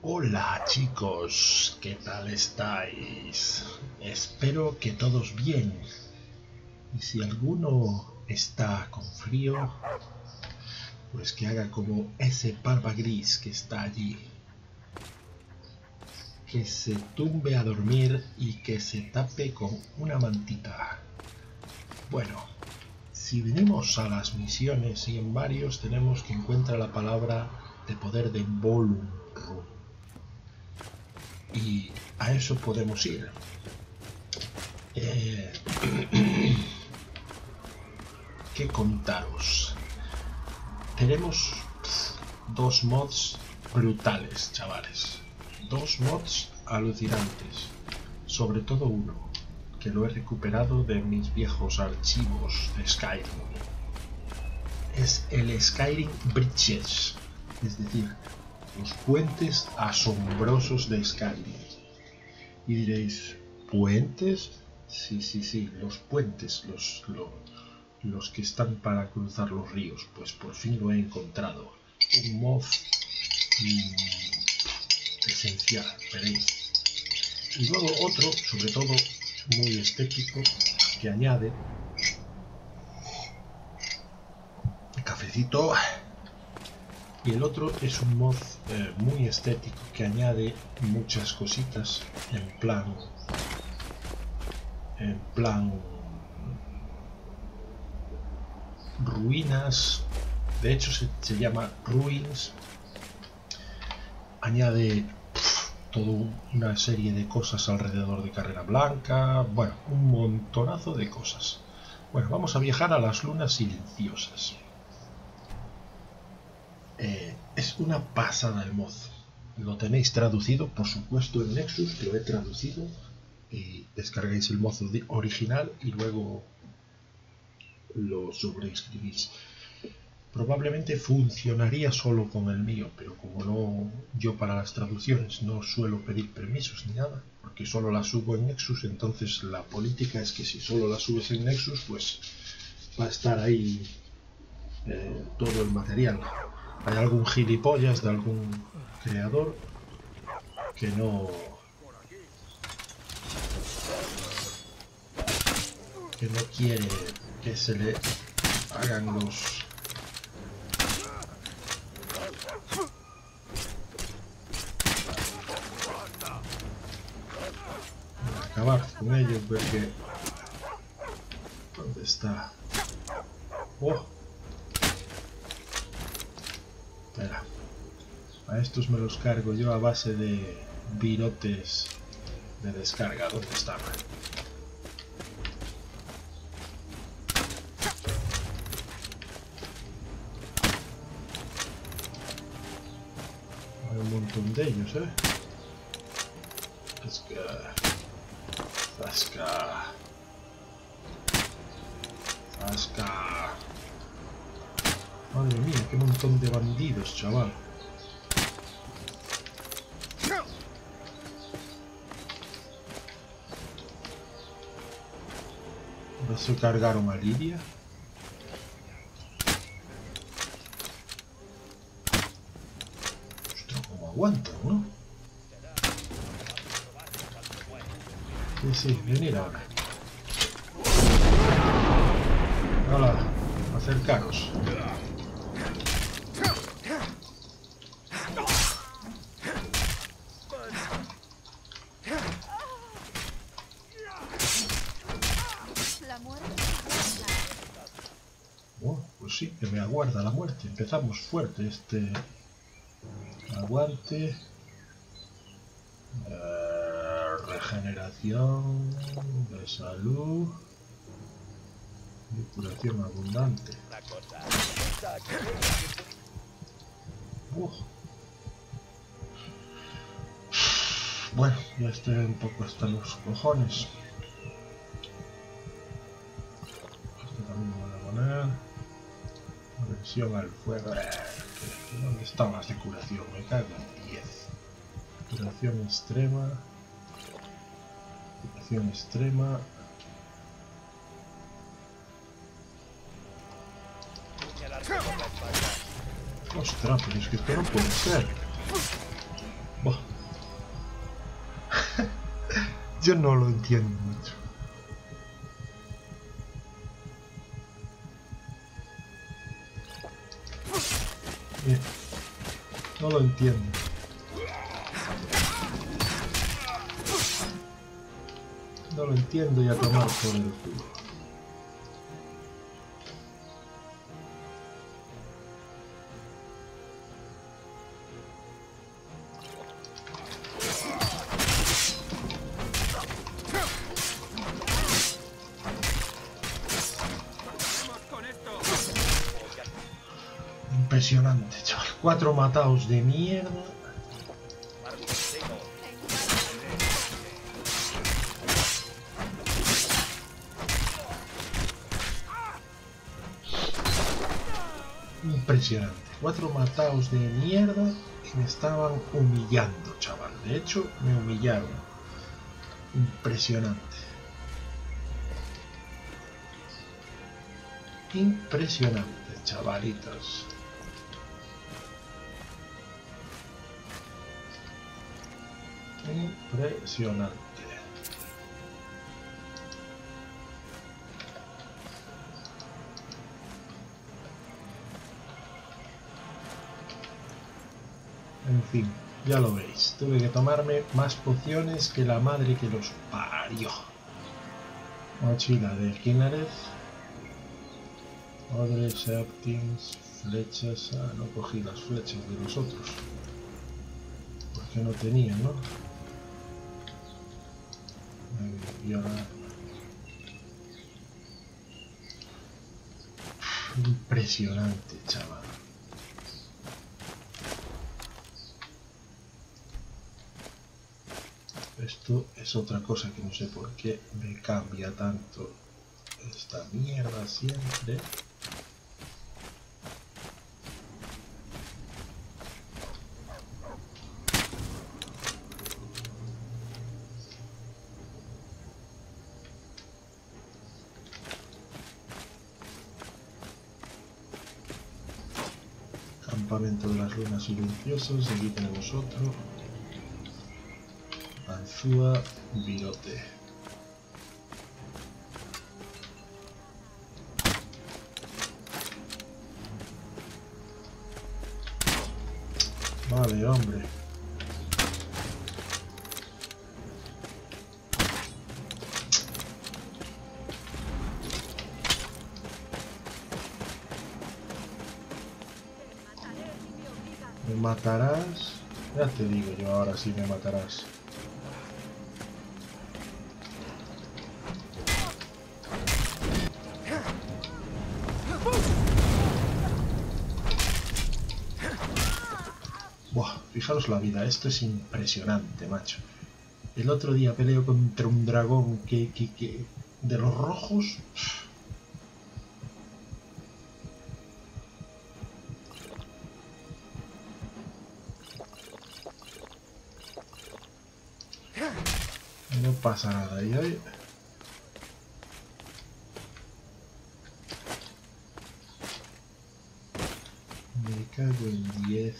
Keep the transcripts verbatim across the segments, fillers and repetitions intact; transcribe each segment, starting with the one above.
Hola chicos, ¿qué tal estáis? Espero que todos bien. Y si alguno está con frío, pues que haga como ese barba gris que está allí. Que se tumbe a dormir y que se tape con una mantita. Bueno, si venimos a las misiones y en varios tenemos que encontrar la palabra de poder de Volum Room. Y a eso podemos ir. Eh, ¿Qué contaros? Tenemos dos mods brutales, chavales. Dos mods alucinantes. Sobre todo uno, que lo he recuperado de mis viejos archivos de Skyrim. Es el Skyrim Bridges, es decir, los puentes asombrosos de Skyrim. Y diréis, ¿puentes? Sí, sí, sí, los puentes, los, los, los que están para cruzar los ríos. Pues por fin lo he encontrado. Un mod mmm, esencial, veréis. Y luego otro, sobre todo muy estético, que añade cafecito. Y el otro es un mod eh, muy estético que añade muchas cositas en plan en plan ruinas. De hecho se, se llama Ruins. Añade pff, toda una serie de cosas alrededor de Carrera Blanca. Bueno, un montonazo de cosas. Bueno, vamos a viajar a las lunas silenciosas. Eh, es una pasada el mod. Lo tenéis traducido, por supuesto, en Nexus, que lo he traducido. Y descargáis el mod original y luego lo sobreescribís. Probablemente funcionaría solo con el mío, pero como no, yo para las traducciones no suelo pedir permisos ni nada, porque solo las subo en Nexus. Entonces la política es que si solo las subes en Nexus, pues va a estar ahí eh, todo el material. Hay algún gilipollas de algún creador que no que no quiere que se le hagan los acabar con ellos, porque ¿dónde está? Oh, espera, a estos me los cargo yo a base de virotes de descarga. ¿Dónde están? Hay un montón de ellos, ¿eh? Zasca, zasca, zasca. Madre mía, qué montón de bandidos, chaval. ¿No se cargaron a Lidia? Ostras, cómo aguantan, ¿no? Sí, sí, venid ahora. Hola, acercaros. Oh, pues sí, que me aguarda la muerte. Empezamos fuerte este aguante. Uh, regeneración de salud y curación abundante. Uh. Bueno, ya estoy un poco hasta los cojones. Este también me voy a poner. Versión al fuego. ¿Dónde están las de curación? Me cago en diez. Curación extrema. Curación extrema. Ostras, pero es que esto no puede ser. Buah. Yo no lo entiendo mucho. Bien. No lo entiendo. No lo entiendo y a tomar por el culo. Impresionante, chaval. Cuatro mataos de mierda. Impresionante. Cuatro mataos de mierda que me estaban humillando, chaval. De hecho, me humillaron. Impresionante. Impresionante, chavalitos. Impresionante. En fin, ya lo veis. Tuve que tomarme más pociones que la madre que los parió. Mochila de Kinnared. Odre, Septins, flechas. Ah, no cogí las flechas de los otros. Porque no tenía, ¿no? Impresionante, chaval. Esto es otra cosa que no sé por qué me cambia tanto esta mierda siempre. Campamento de las ruinas silenciosos, aquí tenemos otro. Anzúa, virote. Vale, hombre. ¿Me matarás? Ya te digo yo, ahora sí me matarás. Buah, fijaros la vida, esto es impresionante, macho. El otro día peleo contra un dragón que, que, que... de los rojos... No pasa nada, y hoy... Me cago en diez.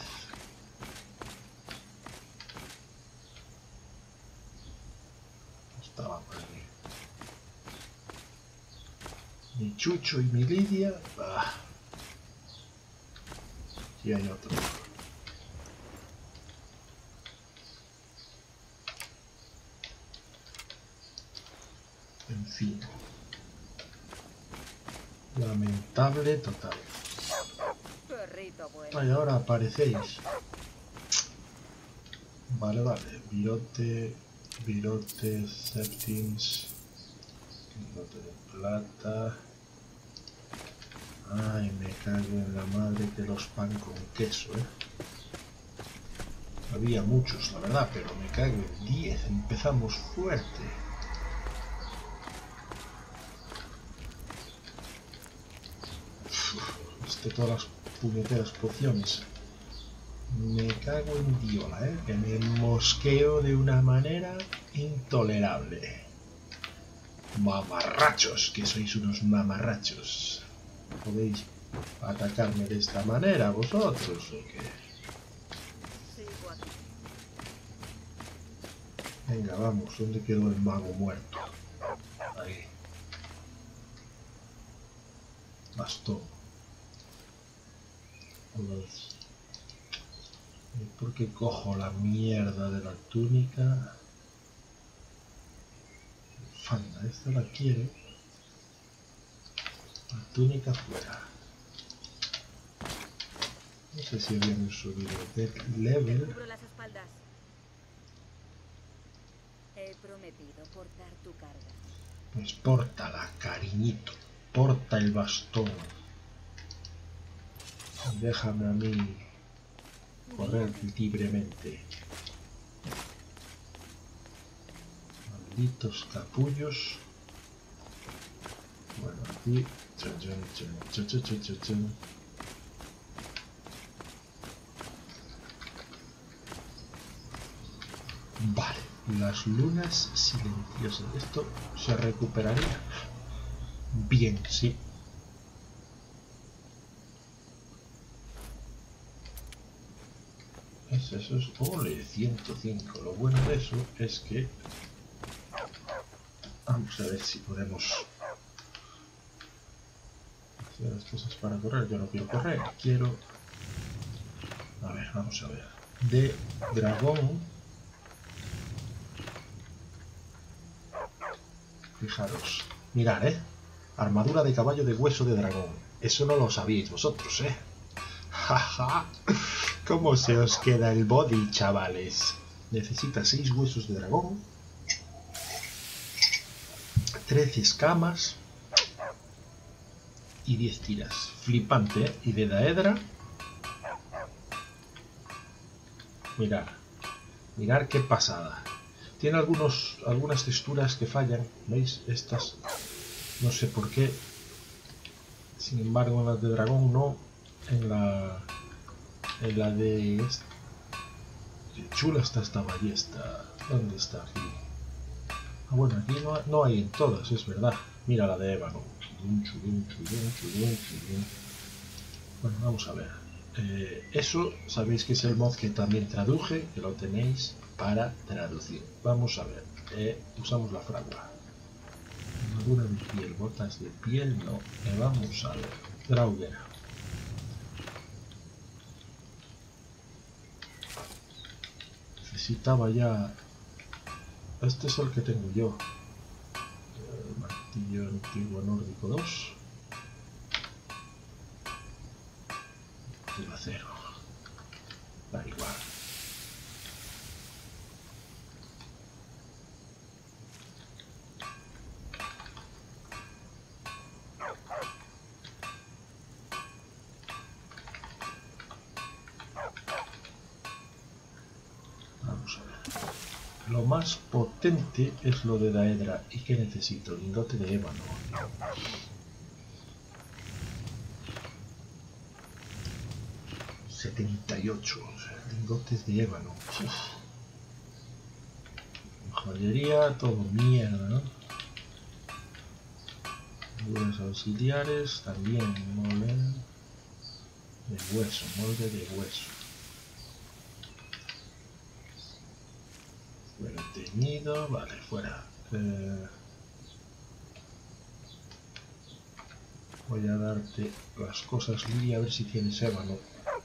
Estaba por aquí. Mi Chucho y mi Lidia... Ah. Aquí hay otro. En fin. Lamentable total. Ay, ahora aparecéis. Vale, vale. Virote, virote, septins, virote de plata. Ay, me cago en la madre que los pan con queso, eh. Había muchos, la verdad, pero me cago en diez. Empezamos fuerte. Este, todas las puñeteras pociones. Me cago en diola, eh. Que me mosqueo de una manera intolerable. Mamarrachos, que sois unos mamarrachos. ¿Podéis atacarme de esta manera vosotros o qué? Venga, vamos. ¿Dónde quedó el mago muerto? Ahí. Bastón. ¿Por qué cojo la mierda de la túnica? Fanda, esta la quiero. La túnica fuera. No sé si habíamos subido de level. Cubro las espaldas. He prometido portar tu carga. Pues pórtala, cariñito. Porta el bastón. Déjame a mí correr libremente. Malditos capullos. Bueno, aquí. Chun, chun, chun, chun, chun, chun, chun. Vale, las lunas silenciosas. Esto se recuperaría. Bien, sí. Eso, eso es... Ole, ciento cinco. Lo bueno de eso es que... Vamos a ver si podemos... hacer las cosas para correr. Yo no quiero correr, quiero... A ver, vamos a ver. De dragón... Fijaros. Mirad, ¿eh? Armadura de caballo de hueso de dragón. Eso no lo sabíais vosotros, ¿eh? Jaja. ¿Cómo se os queda el body, chavales? Necesita seis huesos de dragón. trece escamas. Y diez tiras. Flipante, ¿eh? Y de daedra. Mirad. Mirad qué pasada. Tiene algunos, algunas texturas que fallan. ¿Veis? Estas. No sé por qué. Sin embargo, en las de dragón no. En la... En la de... Esta. Qué chula está esta ballesta. ¿Dónde está aquí? Ah, bueno, aquí no, no hay en todas, es verdad. Mira la de ébano. Chulín, chulín, chulín, chulín, chulín. Bueno, vamos a ver. Eh, eso, sabéis que es el mod que también traduje, que lo tenéis para traducir. Vamos a ver. Eh, usamos la fragua. Armadura de piel, botas de piel, no. Eh, vamos a ver. Drauger. Necesitaba ya... Este es el que tengo yo. El martillo antiguo nórdico dos. El acero. Da igual. Vamos a ver. Lo más potente es lo de daedra. ¿Y qué necesito? Lingote de ébano. setenta y ocho. Lingotes de ébano. Joyería, todo mierda, ¿no? Algunos auxiliares, también molde de hueso, molde de hueso. Fuera teñido, vale, fuera. Eh, voy a darte las cosas Lili, a ver si tienes ébano.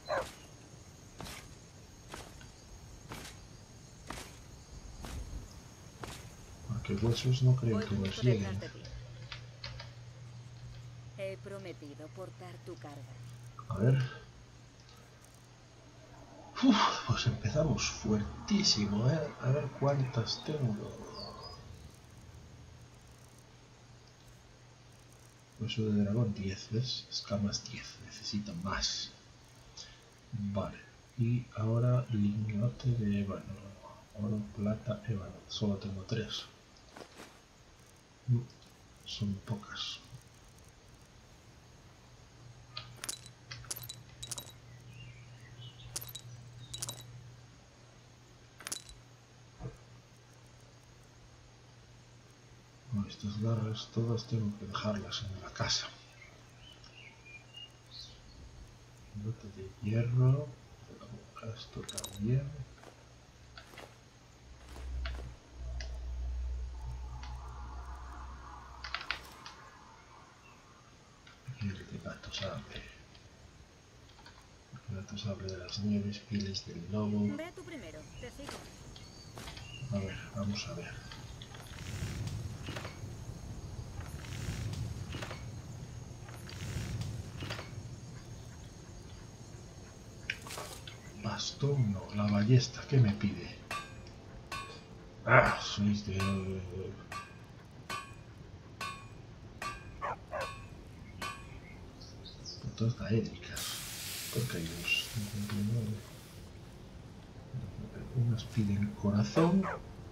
Porque huesos no creo Voy que nos justo lleguen. detrás de ti. He prometido portar tu carga. A ver. Uf, pues empezamos fuertísimo, ¿eh? A ver cuántas tengo. Hueso de dragón diez, ¿ves? Escamas diez, necesitan más. Vale. Y ahora lingote de ébano. Oro, plata, ébano. Solo tengo tres. Son pocas. Bueno, estas garras todas tengo que dejarlas en la casa. Lingote de hierro. Esto también. Sable de las nieves, pieles del lobo. Ve tú primero, te sigo. A ver, vamos a ver. Bastón, no, la ballesta, ¿qué me pide? Ah, sois de... Botas gaélicas. Porque hay unos cincuenta y nueve. Unas piden corazón.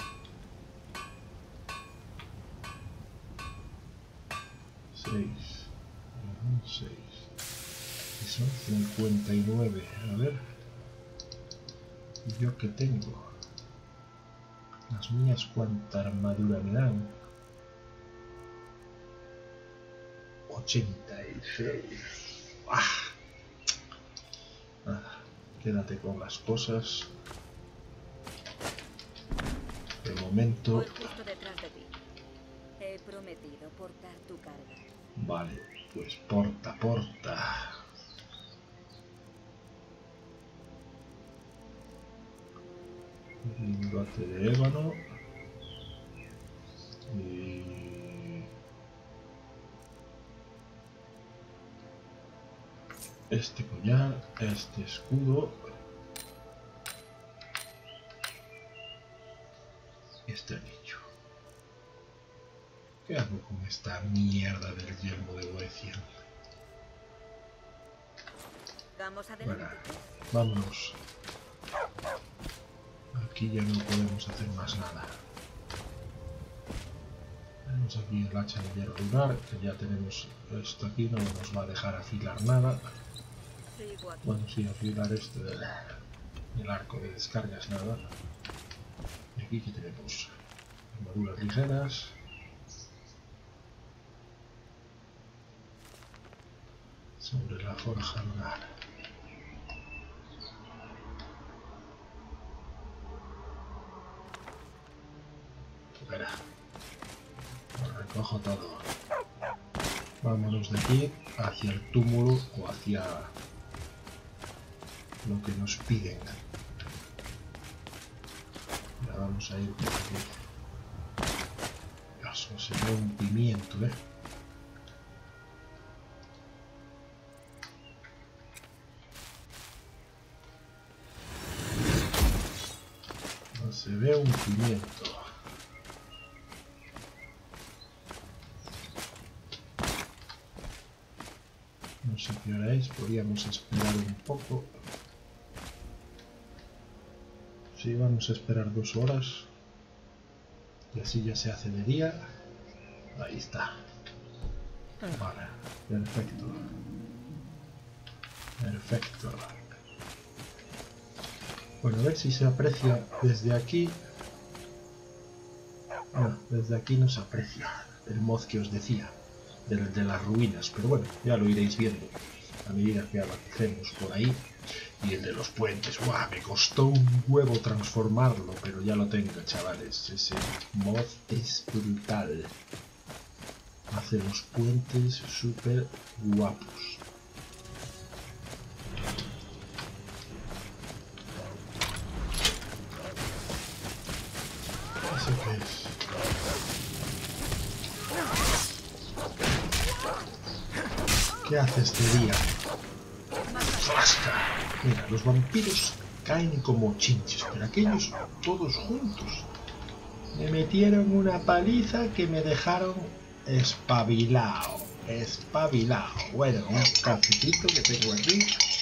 seis. seis. Y son cincuenta y nueve. A ver. ¿Y yo qué tengo? Las mías, ¿cuánta armadura me dan? ochenta y seis. ¡Ah! Nada, quédate con las cosas. De momento... Voy justo detrás de ti. He prometido portar tu carga. Vale, pues porta, porta. Lingote de ébano. Y... este collar, este escudo. Este anillo. ¿Qué hago con esta mierda del yelmo de Boethian? Vamos adelante. Bueno, vámonos. Aquí ya no podemos hacer más nada. Tenemos aquí el hacha de hierro lunar, que ya tenemos esto aquí, no nos va a dejar afilar nada. Sigo aquí. Bueno, sí, afilar este del, del arco de descargas, nada. Y aquí que tenemos armaduras ligeras. Sobre la forja lunar. Espera. Lo recojo todo. Vámonos de aquí hacia el túmulo o hacia lo que nos piden. Ya vamos a ir por aquí. Dios, no se ve un pimiento, eh. No se ve un pimiento. No sé qué hora es, podríamos esperar un poco. Sí, vamos a esperar dos horas. Y así ya se hace de día. Ahí está. Vale, perfecto. Perfecto. Bueno, a ver si se aprecia desde aquí. No, desde aquí no se aprecia el mod que os decía. De, de las ruinas, pero bueno, ya lo iréis viendo a medida que avancemos por ahí. Y el de los puentes, ¡guau! Me costó un huevo transformarlo, pero ya lo tengo, chavales. Ese mod es brutal. Hace los puentes súper guapos. ¿Eso qué es? ¿Qué hace este día? ¡Frasca! Mira, los vampiros caen como chinches, pero aquellos todos juntos. Me metieron una paliza que me dejaron espabilado. Espabilado. Bueno, un cafecito que tengo aquí.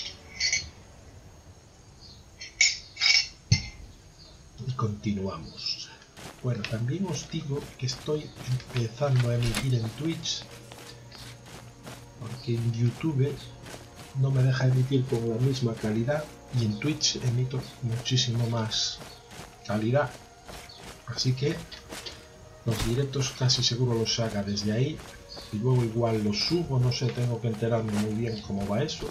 Y continuamos. Bueno, también os digo que estoy empezando a emitir en Twitch. Porque en YouTube no me deja emitir con la misma calidad y en Twitch emito muchísimo más calidad, así que los directos casi seguro los haga desde ahí y luego igual los subo, no sé, tengo que enterarme muy bien cómo va eso.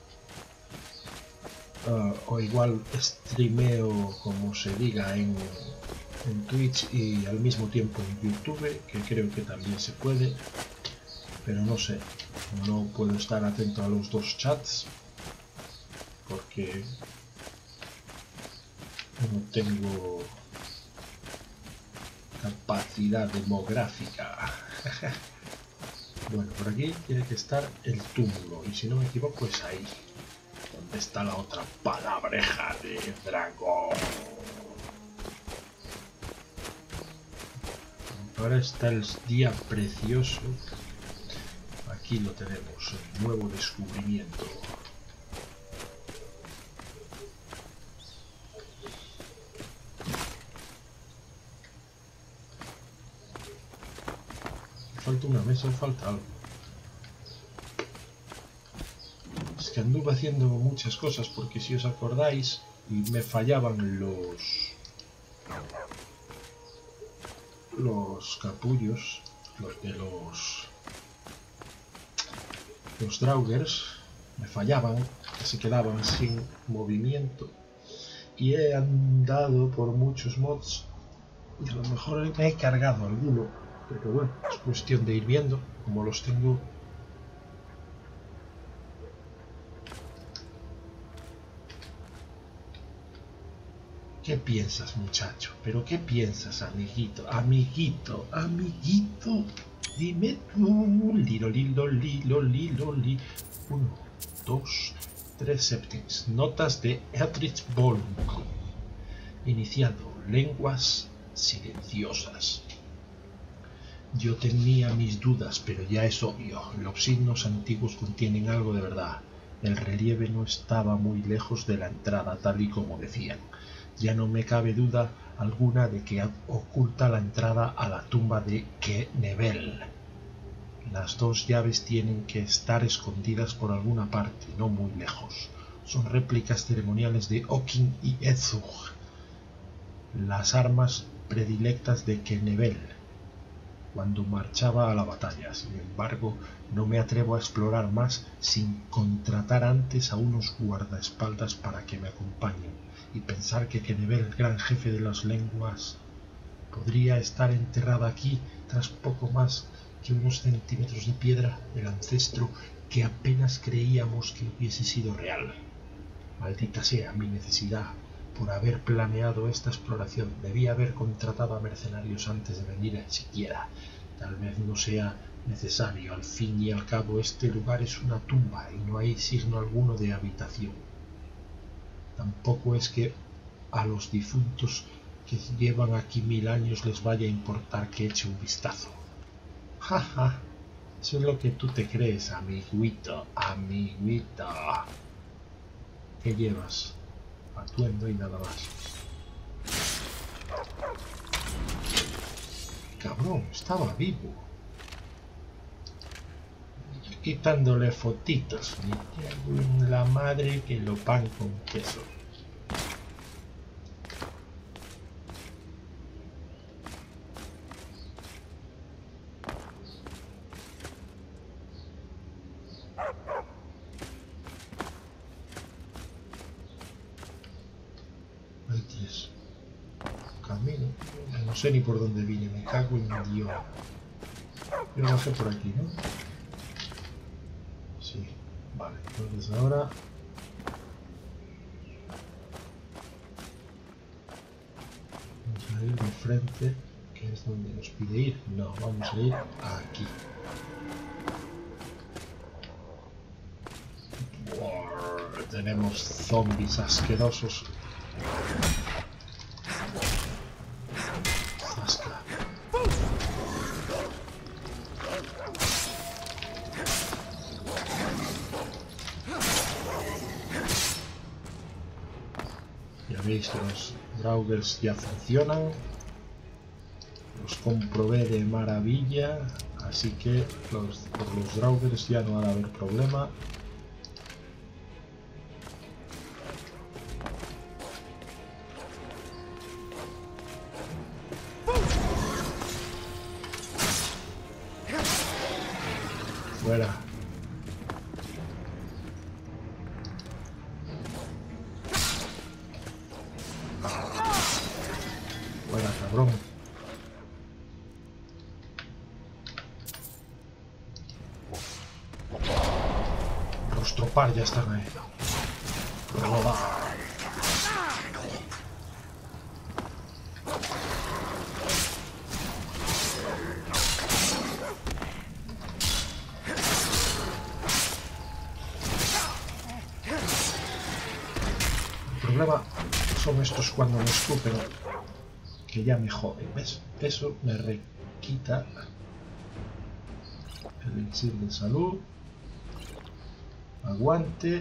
Uh, o igual streameo, como se diga, en, en Twitch y al mismo tiempo en YouTube, que creo que también se puede, pero no sé. No puedo estar atento a los dos chats. porque no tengo capacidad demográfica. Bueno, por aquí tiene que estar el túmulo, y si no me equivoco es ahí donde está la otra palabreja de dragón. Ahora está el día precioso. Aquí lo tenemos, el nuevo descubrimiento. Falta una mesa, falta algo. Es que anduve haciendo muchas cosas, porque si os acordáis, me fallaban los los capullos, los de los los draugrs, me fallaban, que se quedaban sin movimiento, y he andado por muchos mods y a lo mejor me he cargado alguno, pero bueno, es cuestión de ir viendo como los tengo. ¿Qué piensas, muchacho? ¿Pero qué piensas, amiguito? Amiguito, amiguito, dime tú. Lilo, lilo, lilo, lilo, li. Uno, dos, tres septings. Notas de Eldritch Bolg. Iniciado. Lenguas silenciosas. Yo tenía mis dudas, pero ya es obvio. Los signos antiguos contienen algo de verdad. El relieve no estaba muy lejos de la entrada, tal y como decían. Ya no me cabe duda alguna de que oculta la entrada a la tumba de Kenevel. Las dos llaves tienen que estar escondidas por alguna parte, no muy lejos. Son réplicas ceremoniales de Okin y Ezug, las armas predilectas de Kenevel cuando marchaba a la batalla. Sin embargo, no me atrevo a explorar más sin contratar antes a unos guardaespaldas para que me acompañen. Y pensar que Kenevel, el gran jefe de las lenguas, podría estar enterrado aquí tras poco más que unos centímetros de piedra, el ancestro que apenas creíamos que hubiese sido real. Maldita sea mi necesidad por haber planeado esta exploración. Debía haber contratado a mercenarios antes de venir siquiera. Tal vez no sea necesario. Al fin y al cabo, este lugar es una tumba y no hay signo alguno de habitación. Tampoco es que a los difuntos que llevan aquí mil años les vaya a importar que eche un vistazo. Ja, ja. Eso es lo que tú te crees, amiguito, amiguito. ¿Qué llevas? Atuendo y nada más. Cabrón, estaba vivo. Quitándole fotitos. Me cago en la madre que lo pan con queso. Hay tres. Camino. No sé ni por dónde vine. Me cago en Dios. Yo bajé por aquí, ¿no? Sí, vale, entonces ahora vamos a ir de frente, que es donde nos pide ir. No, vamos a ir aquí. Wow, tenemos zombies asquerosos. Zasca. Veis que los draugrs ya funcionan, los comprobé de maravilla, así que los, por los draugrs ya no va a haber problema. Fuera. Cabrón. Rostropar ya están ahí. Roba. El problema son estos cuando me escupen, que ya me joden, ¿ves? Eso me requita el elixir de salud. Aguante.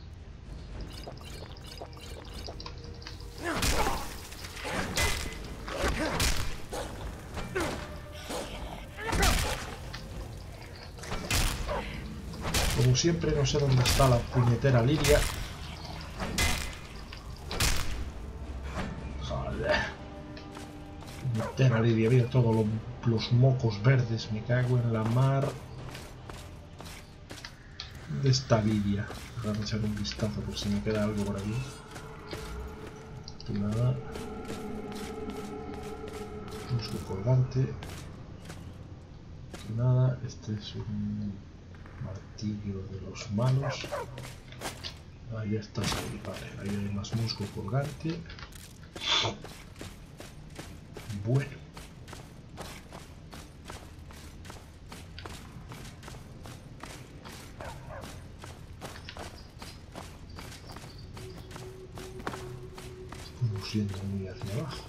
Como siempre, no sé dónde está la puñetera Lidia. Joder. Puñetera Lidia, mira todos lo, los mocos verdes, me cago en la mar. ¿Dónde está Lidia? Voy a echar un vistazo por si me queda algo por aquí. Nada. Musgo colgante. Nada, este es un martillo de los malos. Ahí está, ahí, vale, ahí hay más musgo colgante. Bueno. Estamos yendo muy hacia abajo.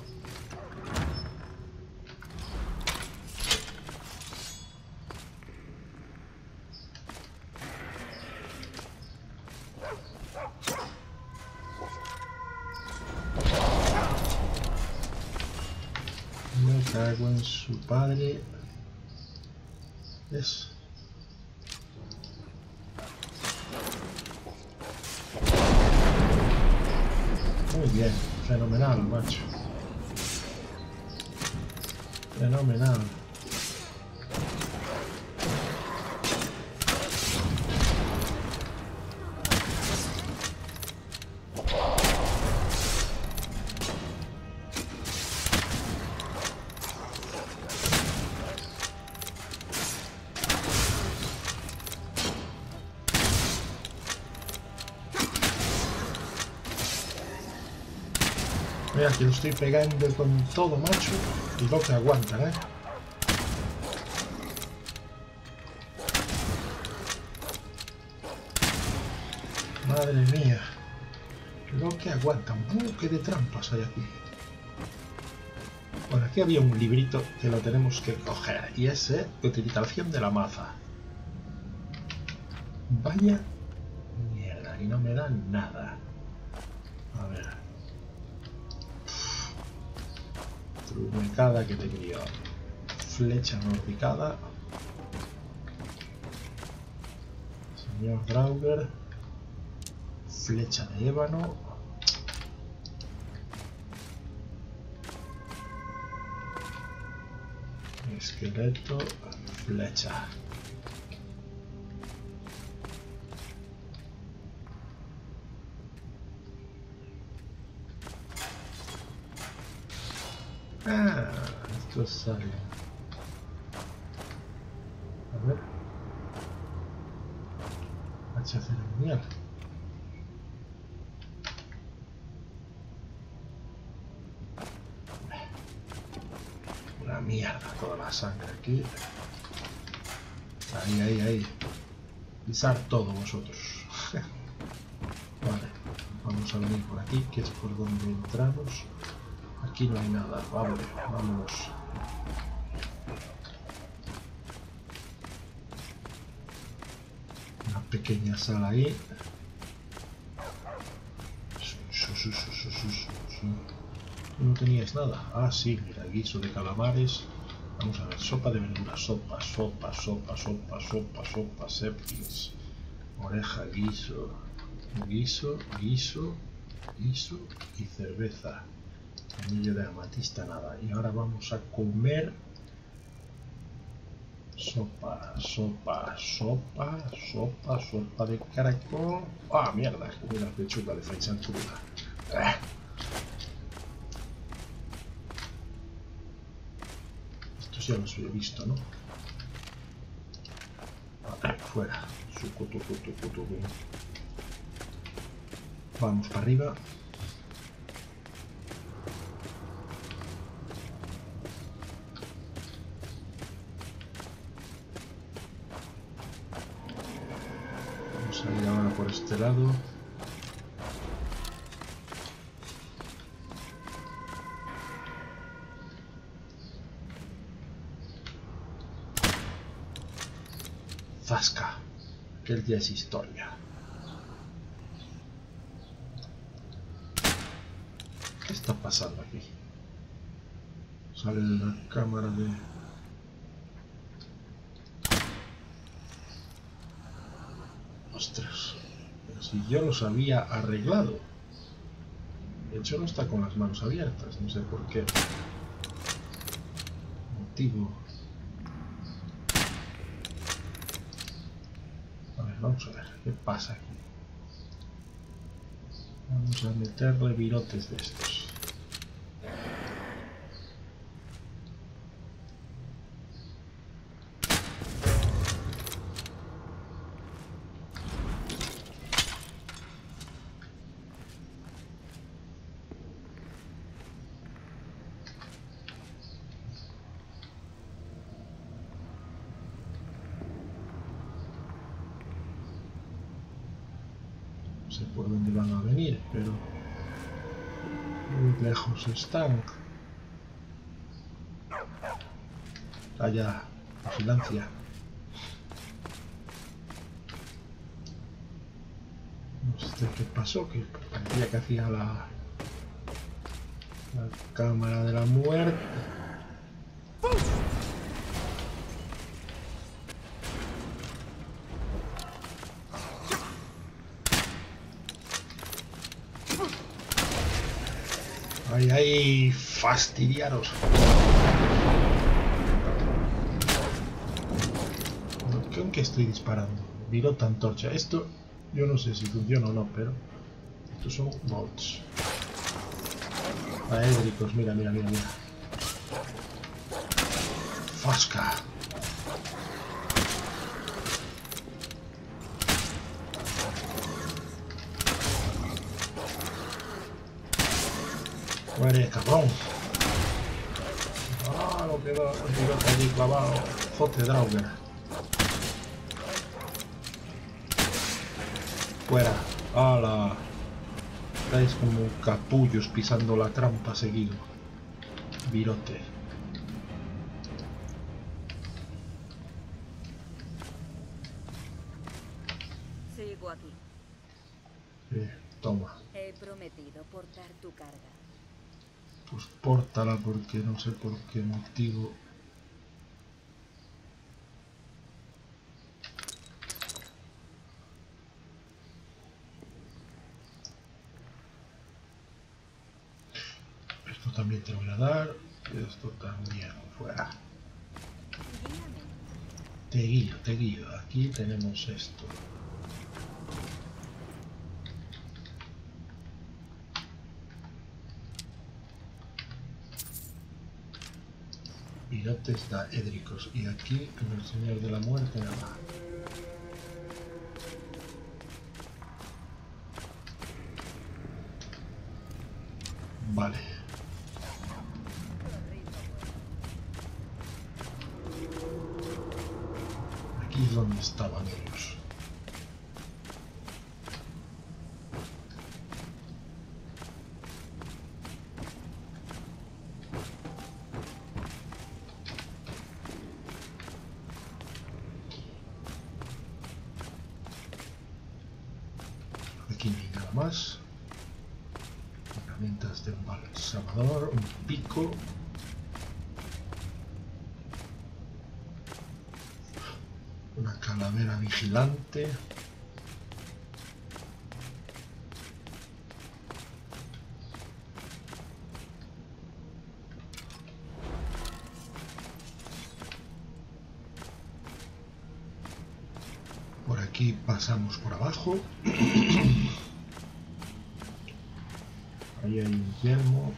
Me cago en su padre. Eso. Muy bien, fenomenal, macho. Fenomenal. Mira que lo estoy pegando con todo, macho, y lo que aguantan, ¿eh? Madre mía, lo que aguantan, un buque de trampas hay aquí. Bueno, aquí había un librito que lo tenemos que coger, y es ¿eh? Utilización de la maza. Vaya mierda, y no me dan nada. A ver. Trumecada que tenía. Flecha norbicada. Señor Draugr. Flecha de ébano. Esqueleto. Flecha. Ah, esto sale. A ver. Hacha ceremonial. Una mierda toda la sangre aquí. Ahí, ahí, ahí. Pisar todo vosotros. Vale. Vamos a venir por aquí, que es por donde entramos. Aquí no hay nada, vale, vámonos. Una pequeña sala ahí. No teníais nada. Ah, sí, mira, guiso de calamares. Vamos a ver, sopa de verdura, sopa, sopa, sopa, sopa, sopa, sopa, septins. Oreja, guiso, guiso, guiso, guiso y cerveza. Anillo de amatista, nada. Y ahora vamos a comer sopa, sopa, sopa, sopa, sopa de caracol. Ah, mierda, comí la pechuga de flecha cruda. Ah. Estos ya los he visto, ¿no? Vale, fuera. Vamos para arriba. Vamos a ir ahora por este lado. Zasca. Aquel día es historia. ¿Qué está pasando aquí? Sale la cámara de... Ostras. Pero si yo los había arreglado. De hecho no está con las manos abiertas. No sé por qué motivo. A ver, vamos a ver. ¿Qué pasa aquí? Vamos a meterle virotes de estos. No sé por dónde van a venir, pero muy lejos están. Vaya vigilancia. No sé qué pasó, que parecía que hacía la, la cámara de la muerte. Ay, ay, fastidiaros. ¿Con qué estoy disparando? Virota antorcha. Esto yo no sé si funciona o no, pero estos son mods. Aédricos, mira, mira, mira, mira. Fasca. Muere, cabrón. Ah, lo queda el piloto allí clavado. Jote Draugr. Fuera. ¡Hala! Estáis como capullos pisando la trampa seguido. Virote. Sigo aquí. Eh, toma. He prometido portar tu carga. Pues pórtala porque no sé por qué motivo. Esto también te lo voy a dar. Esto también. Fuera. Guíame. Te guío, te guío. Aquí tenemos esto. Virotes da édricos. Y aquí en el Señor de la Muerte nada. Vale. Aquí es donde estaban ellos. Aquí no hay nada más. Herramientas de un balsamador, un pico. Una calavera vigilante. Por aquí pasamos por abajo. Ahí hay un yelmo.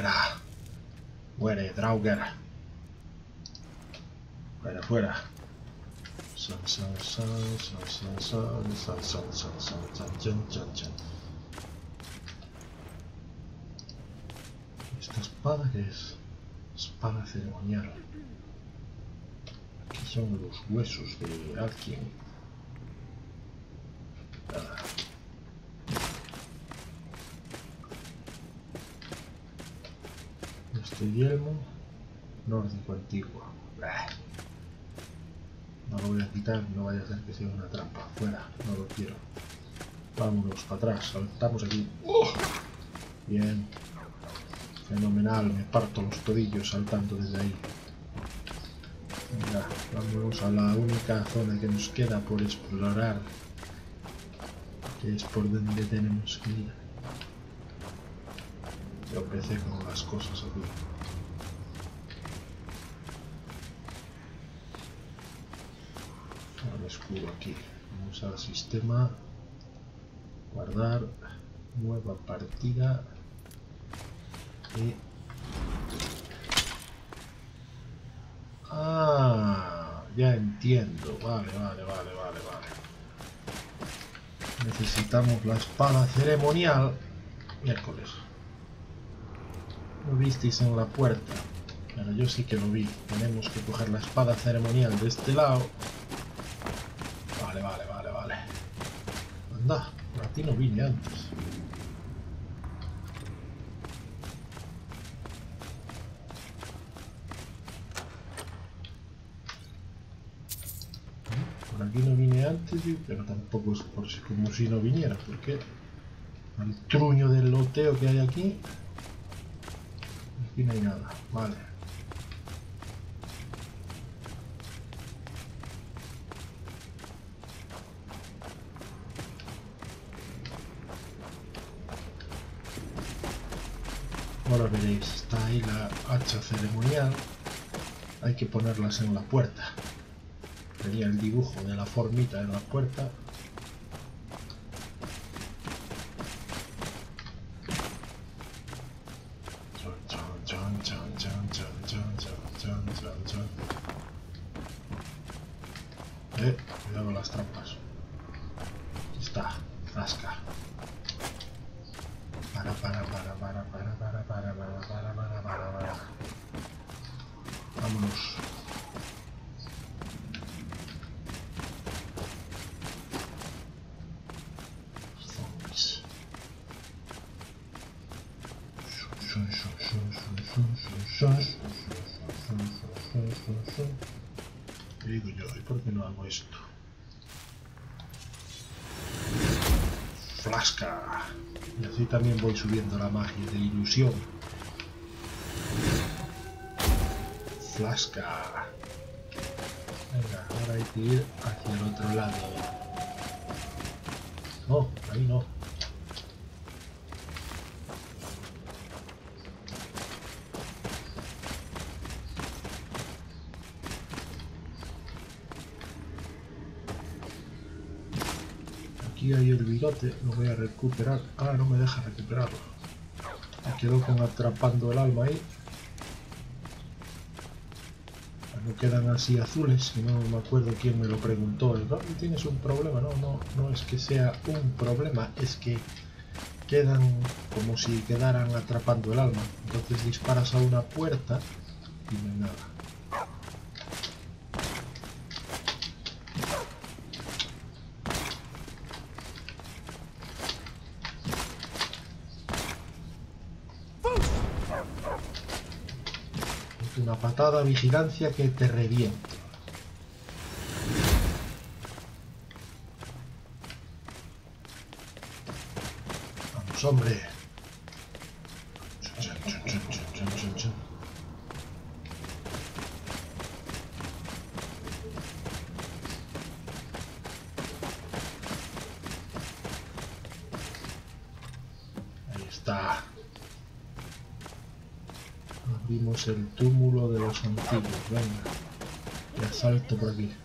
Fuera. Muere, Draugr. Fuera, fuera. Son, son, son, son, son, son, son, son, son, son, son, chan, chan, chan. Esta espada que es espada ceremonial. Aquí son los huesos de alguien. Nada. Este yelmo nórdico antiguo. Bah. No lo voy a quitar, no vaya a ser que sea una trampa. Fuera, no lo quiero. Vámonos para atrás, saltamos aquí. ¡Oh! Bien. Fenomenal, me parto los tobillos saltando desde ahí. Venga, vámonos a la única zona que nos queda por explorar. Que es por donde tenemos que ir. Yo empecé con las cosas aquí. Ahora escudo aquí. Vamos al sistema. Guardar. Nueva partida. Y... Ah, ya entiendo. Vale, vale, vale, vale, vale. Necesitamos la espada ceremonial. Miércoles. ¿Lo visteis en la puerta? Bueno, yo sí que lo vi. Tenemos que coger la espada ceremonial de este lado. Vale, vale, vale, vale. Anda, por aquí no vine antes. Por aquí no vine antes, pero tampoco es por si, como si no viniera, porque el truño del loteo que hay aquí, aquí no hay nada. Vale. Ahora veréis, está ahí la hacha ceremonial, hay que ponerlas en la puerta. Tenía el dibujo de la formita en la puerta. Eh, cuidado con las trampas. Aquí está, rasca. Para, para, para, para, para, para, para, para, para, para, para, para. Vámonos. ¿Qué digo yo? ¿Y por qué no hago esto? Flasca. Y así también voy subiendo la magia de ilusión. Flasca. Venga, ahora hay que ir hacia el otro lado. No, ahí no. Aquí hay el bigote, lo voy a recuperar. Ah, no me deja recuperarlo. Me quedo con atrapando el alma ahí. No quedan así azules, y no me acuerdo quién me lo preguntó. ¿No? ¿Tienes un problema? No, no, no es que sea un problema, es que quedan como si quedaran atrapando el alma. Entonces disparas a una puerta y no hay nada. Una patada, vigilancia que te reviento. Vamos, hombre. Ahí está. Abrimos el túmulo de los antiguos. Venga. Y asalto por aquí.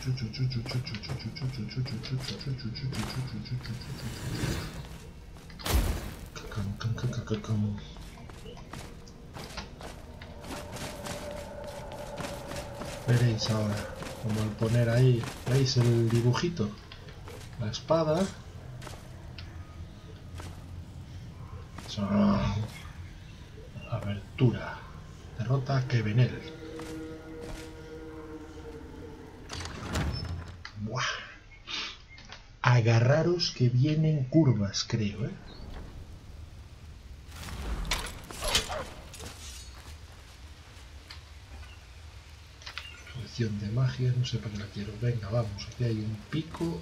Veréis ahora, como al poner ahí, ¿veis el dibujito? La espada. Abertura. Derrota a Kebenel. Buah. Agarraros que vienen curvas, creo, ¿eh? Poción de magia, no sé para qué la quiero. Venga, vamos, aquí hay un pico.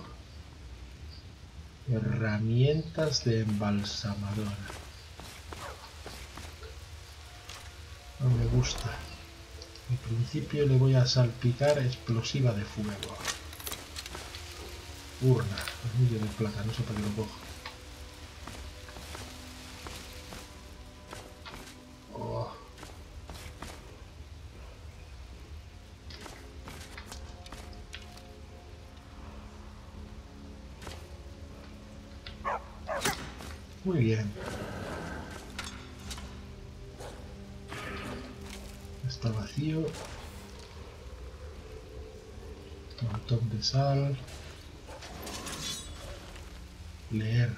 Herramientas de embalsamadora. No me gusta. En principio le voy a salpicar explosiva de fuego. Urna, anillo de plata, no sé para qué lo cojo. Oh. Muy bien. Está vacío. Un montón de sal. Leer.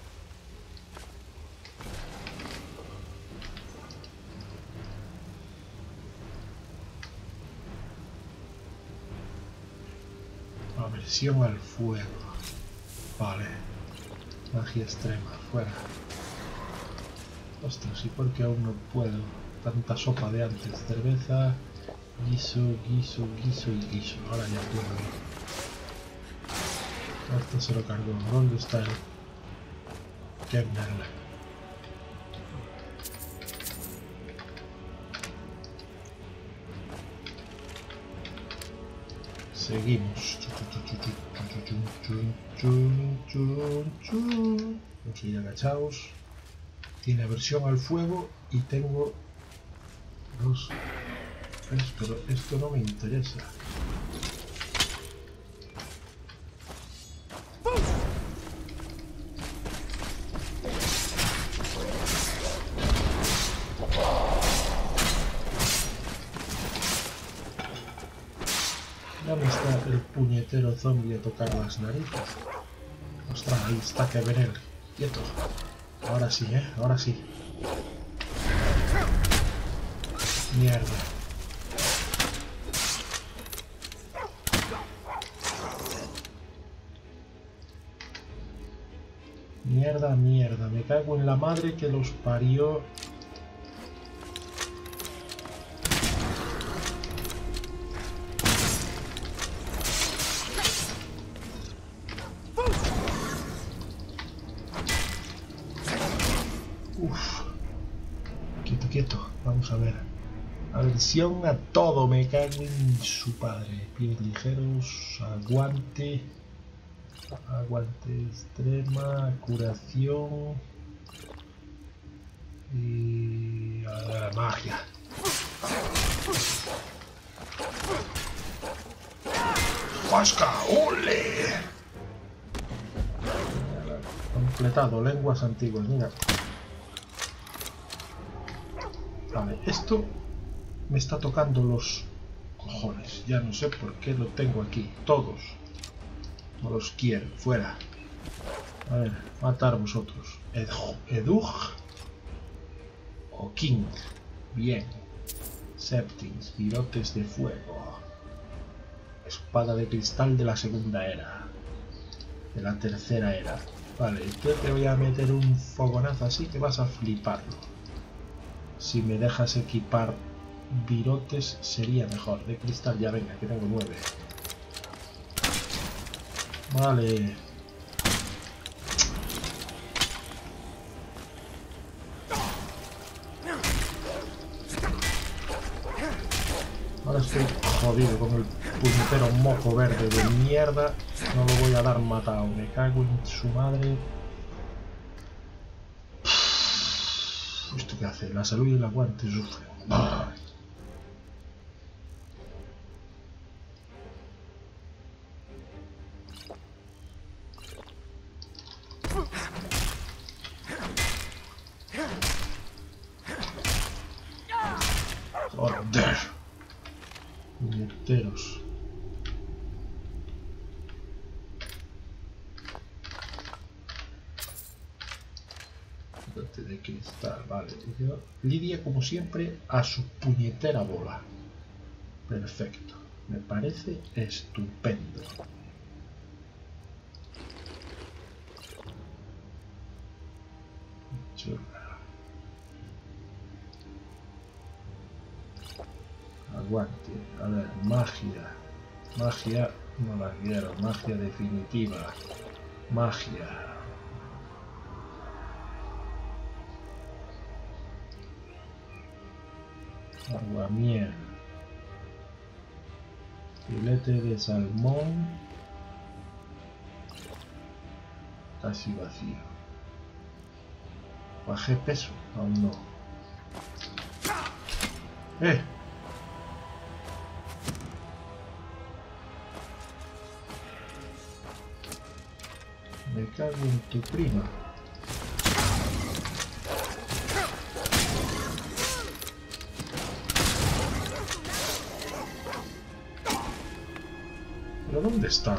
Aversión al fuego. Vale. Magia extrema. Fuera. Ostras, ¿y por qué aún no puedo? Tanta sopa de antes. Cerveza. Guiso, guiso, guiso y guiso. Ahora ya puedo. Esto se lo cargó. ¿Dónde está el Kebenel? Seguimos. Vamos a ir agachados. Tiene aversión al fuego y tengo dos. Pero esto no me interesa. Ya me está el puñetero zombie a tocar las narices. Ostras, ahí está Kebenel. Quieto. Ahora sí, ¿eh? Ahora sí. Mierda. Mierda, mierda. Me cago en la madre que los parió. Uf. Quieto, quieto. Vamos a ver. Aversión a todo. Me cago en su padre. Pies ligeros. Aguante. Aguante extrema. Curación. Y... a la magia. ¡Huasca! ¡Ole! Completado. Lenguas antiguas. Mira. Vale, esto me está tocando los cojones. Ya no sé por qué lo tengo aquí. Todos. No los quiero. Fuera. A ver, matar vosotros. Edug. Edug. O King. Bien. Septins. Virotes de fuego. Espada de cristal de la segunda era. De la tercera era. Vale, yo te voy a meter un fogonazo así que vas a fliparlo. Si me dejas equipar virotes sería mejor. De cristal ya venga, que tengo nueve. Vale. Ahora estoy jodido con el puñetero moco verde de mierda. No lo voy a dar matado. Me cago en su madre. ¿Esto qué hace? La salud y el aguante sufren. Puñeteros. De cristal, vale. Lidia, como siempre, a su puñetera bola. Perfecto. Me parece estupendo. Aguante. A ver, magia. Magia no la quiero. Magia definitiva. Magia. Aguamiel. Filete de salmón. Casi vacío. Bajé peso. Aún no. ¡Eh! Me cago en tu prima. ¿Pero dónde están?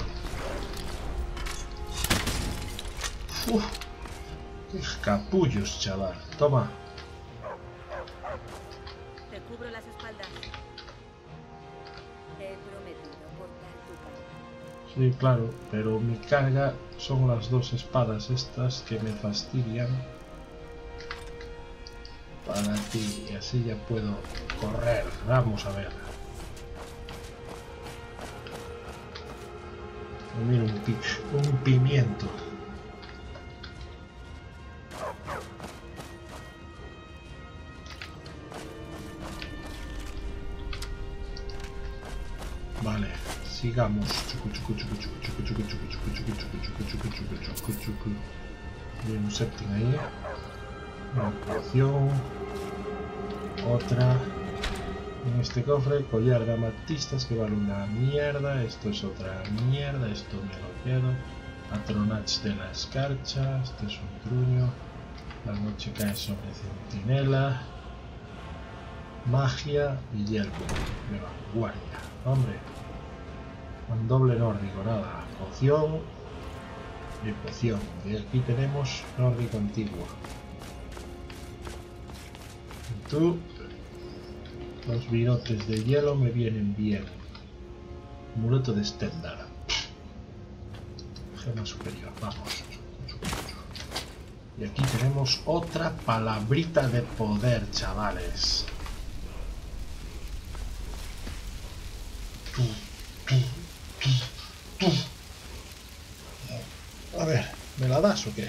Uf, qué capullos, chaval. Toma. Te cubro las espaldas. He prometido portar tu carga. Sí, claro, pero mi carga son las dos espadas estas que me fastidian para ti, y así ya puedo correr. Vamos a ver. Mira, un, pi un pimiento. Vale, sigamos. Hay un séptimo ahí. Una poción. Otra. En este cofre, collar de amatistas que vale una mierda. Esto es otra mierda. Esto me lo quedo. Patronage de la escarcha. Esto es un truño. La noche cae sobre centinela. Magia y yelmo de vanguardia. Hombre. Un doble nórdico, nada. Poción y poción. Y aquí tenemos nórdico antiguo. Y tú. Los virotes de hielo me vienen bien. Muleto de Stendhal. Gema superior, vamos. Y aquí tenemos otra palabrita de poder, chavales. Tú, tú, tú, tú. A ver, ¿me la das o qué?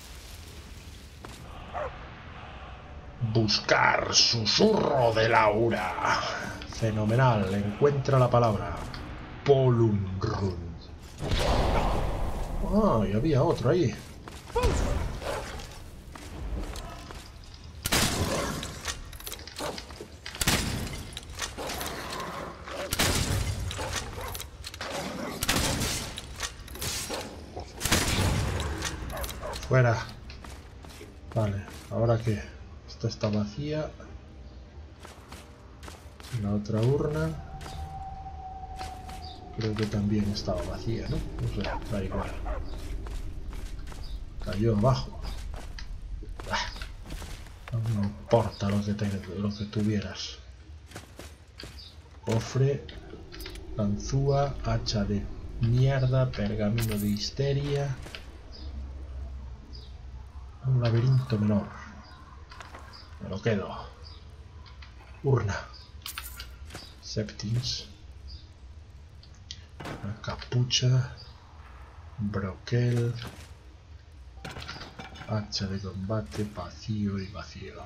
Buscar susurro de Laura. Fenomenal, encuentra la palabra. Polunrund. Ah, y había otro ahí. Fuera. Vale, ¿ahora qué? Esta está vacía. La otra urna creo que también estaba vacía, ¿no? No sé, da igual. Cayó abajo. Ah, no me importa lo que, te, lo que tuvieras. Cofre, ganzúa, hacha de mierda, pergamino de histeria. Un laberinto menor. Me lo quedo. Urna. Septins. Una capucha. Broquel. Hacha de combate. Vacío y vacío.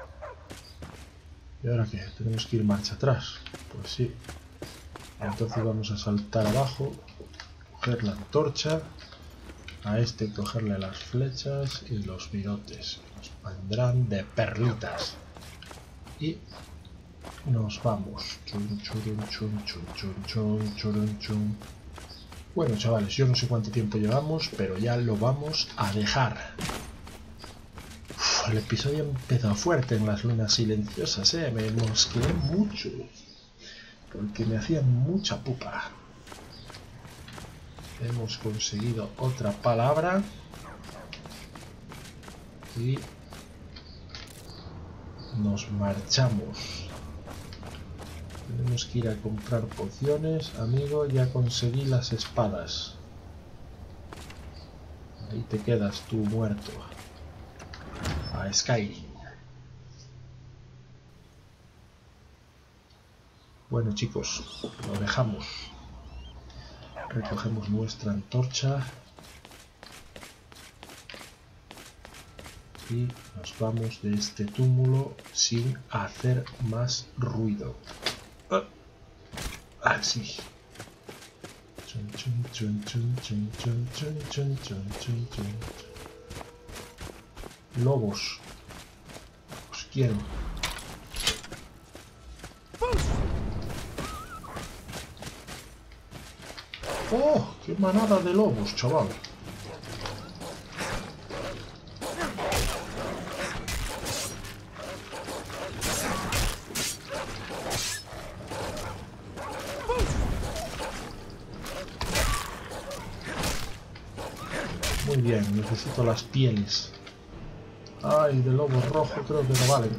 ¿Y ahora qué? ¿Tenemos que ir marcha atrás? Pues sí. Entonces vamos a saltar abajo. Coger la antorcha. A este cogerle las flechas y los virotes. Nos vendrán de perlitas. Y nos vamos. Chun, churun, chun, chun, chun, chun, churun, chun. Bueno, chavales, yo no sé cuánto tiempo llevamos, pero ya lo vamos a dejar. Uf, el episodio ha empezado fuerte en las lunas silenciosas, ¿eh? Me mosqueé mucho. porque me hacían mucha pupa. Hemos conseguido otra palabra y nos marchamos. Tenemos que ir a comprar pociones. Amigo, ya conseguí las espadas. Ahí te quedas tú muerto. A Skyrim. Bueno chicos, lo dejamos. Recogemos nuestra antorcha. Y nos vamos de este túmulo sin hacer más ruido. Ah, ah sí. Chun, chun, chun, chun, chun, chun, chun, chun, chun, chun, chun. Lobos. Os quiero. ¡Oh! ¡Qué manada de lobos, chaval! Muy bien, necesito las pieles. Ay, de lobo rojo creo que no valen.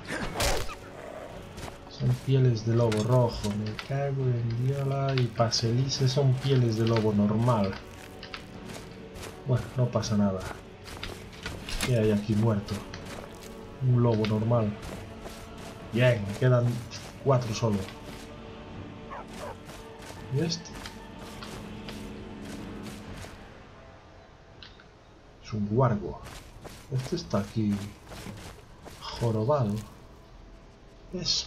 Son pieles de lobo rojo, me cago en diola. Y paselices son pieles de lobo normal. Bueno, no pasa nada. ¿Qué hay aquí muerto? Un lobo normal. Bien, me quedan cuatro solo. ¿Y este? Es un guargo. Este está aquí jorobado. Es...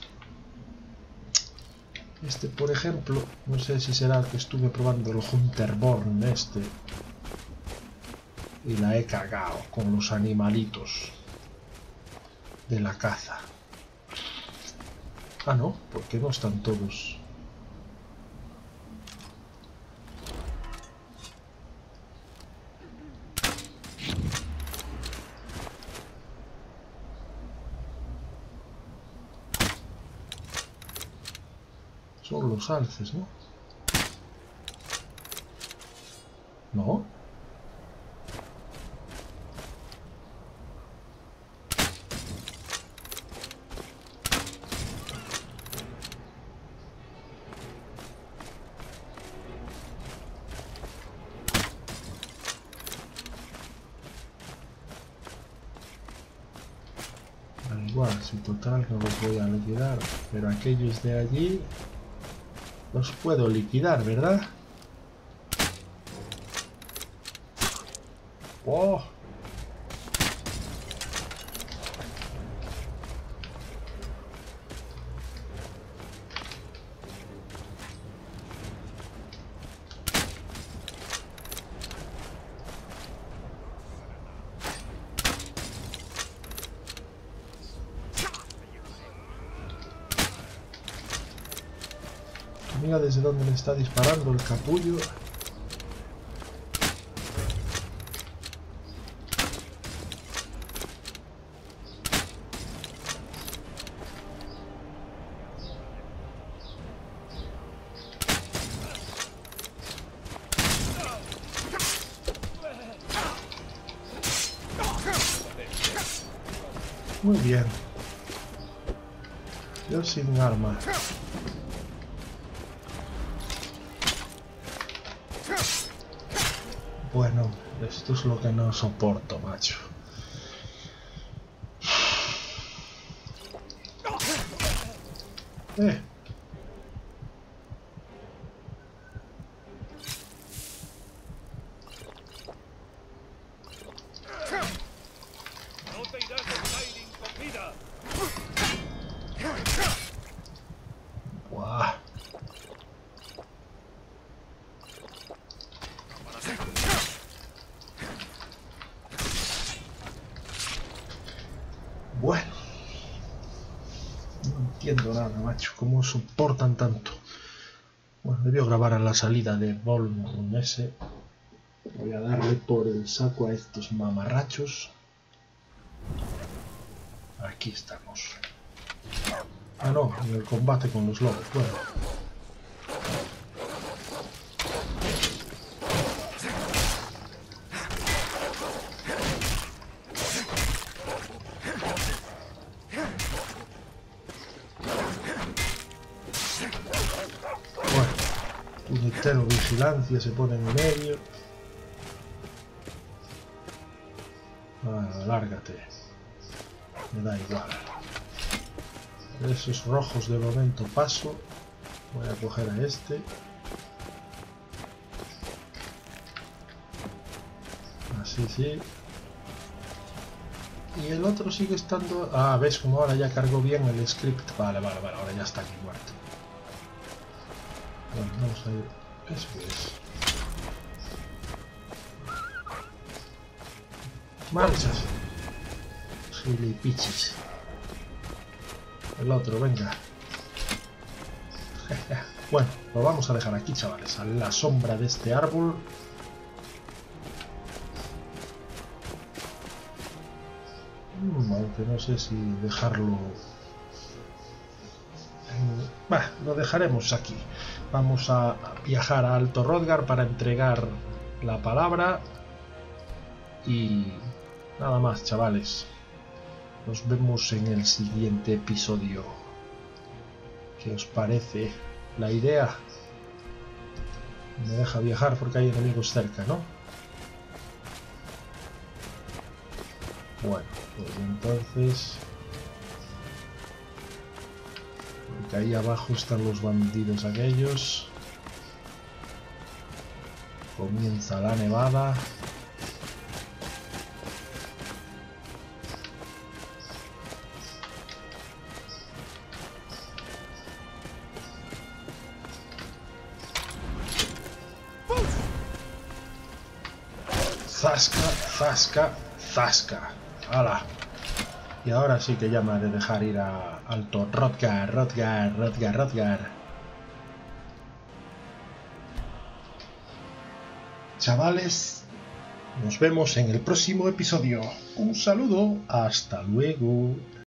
Este, por ejemplo, no sé si será el que estuve probando el Hunterborn este. Y la he cagado con los animalitos de la caza. Ah, no, porque no están todos. Son los alces, ¿no? ¿No? Da igual, si total no los voy a liquidar, pero aquellos de allí los puedo liquidar, ¿verdad? ¡Oh! Mira desde dónde me está disparando el capullo. Muy bien. Yo sin arma. Bueno, esto es lo que no soporto, macho. Eh. Buah. Bueno, no entiendo nada, macho, cómo soportan tanto. Bueno, debió grabar a la salida de Volmon ese. Voy a darle por el saco a estos mamarrachos. Aquí estamos. Ah, no, en el combate con los lobos. Bueno. Bueno, puñetero vigilancia se pone en medio. Bueno, lárgate. Me da igual. Esos rojos de momento paso. Voy a coger a este. Así, sí. Y el otro sigue estando... Ah, ¿ves? Como ahora ya cargó bien el script. Vale, vale, vale. Ahora ya está aquí muerto. Bueno, vamos a ir... Eso es. Marchas. Gilipichis. El otro, venga. Bueno, lo vamos a dejar aquí, chavales, a la sombra de este árbol. Mm, aunque no sé si dejarlo... Bah, lo dejaremos aquí. Vamos a viajar a Alto Hrothgar para entregar la palabra. Y nada más, chavales. Nos vemos en el siguiente episodio. ¿Qué os parece la idea? Me deja viajar porque hay enemigos cerca, ¿no? Bueno, pues entonces... Porque ahí abajo están los bandidos aquellos. Comienza la nevada. Zasca, zasca, zasca. ¡Hala! Y ahora sí que ya me ha de dejar ir a Alto Hrothgar, Hrothgar, Hrothgar, Hrothgar. Chavales, nos vemos en el próximo episodio. Un saludo, hasta luego.